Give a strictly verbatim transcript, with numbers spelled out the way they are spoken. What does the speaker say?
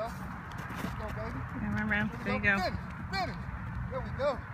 go. Let's go, baby. Yeah, run around. There you go. Finish. Finish. There we go.